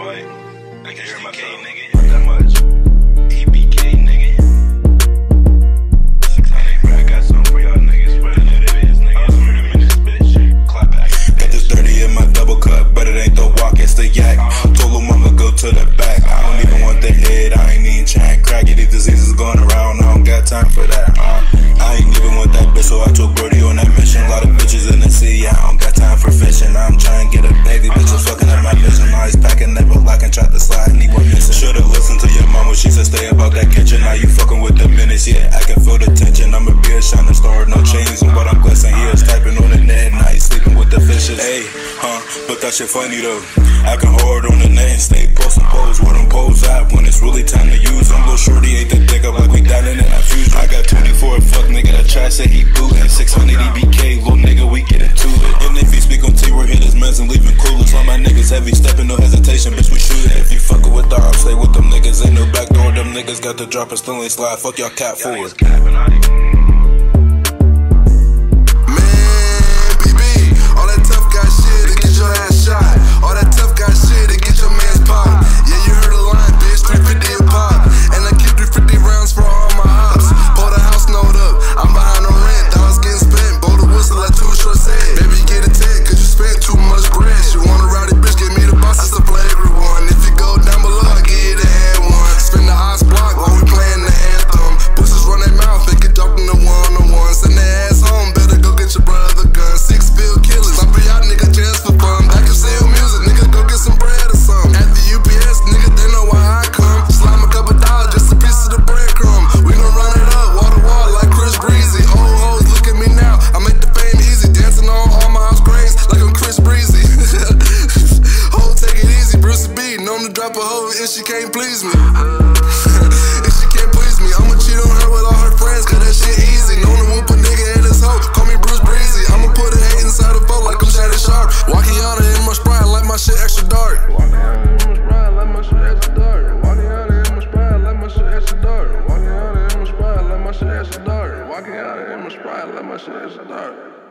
White. Nigga, hear my nigga. That much. EBK, nigga. 600, bro. I got something for y'all niggas, but I know that is, nigga. I'm in this bitch. Clap back. Got this 30 in my double cup, but it ain't the walk, it's the yak. Told lil' mama go to the back. I don't even want the head, I ain't even trying to crack it. These diseases going around, I don't got time for that. I ain't even want that bitch, so I took Brody on that mission. A lot of bitches in the sea, I don't got time for fishing. I'm trying to get a baby, bitch was fucking at my mission. Ice packing, never locking, tried to slide, and he was missing. Should've listened to your mama, she said stay about that kitchen. Now you fucking with the menace, yeah, I can feel the tension. I'ma be a shining star, no chains on what I'm blessing. He is typing on the net, and I ain't sleeping with the fishes. Hey, but that shit funny though. I can hard on the net and stay posting pose where them pose at when it's really time to use them. Little shorty ate the dick up like we down in it, I fuse. I got 24, fuck nigga that try say he bootin'. 600 EBK, little nigga, we get into it. And if he speak on T, we're hit his meds and leaving clueless. All my niggas heavy stepping, no hesitation, bitch, we shootin'. If you fuckin' with the ops, stay with them niggas. Ain't no back door, them niggas got the drop and still ain't slide. Fuck y'all cat forward. Drop a hoe if she can't please me. If she can't please me, I'ma cheat on her with all her friends, cause that shit easy. Known to whoop a nigga in his hoe, call me BrucieB. I'ma put a hate inside a boat like I'm Shannon Sharp. Walking on it in my sprite, like my shit extra dark. Walking on it in my sprite, like my shit extra dark. Walking on it in my sprite, like my shit extra dark. Walking on it in my sprite, like my shit extra dark. Walking on it in my sprite, like my shit extra dark.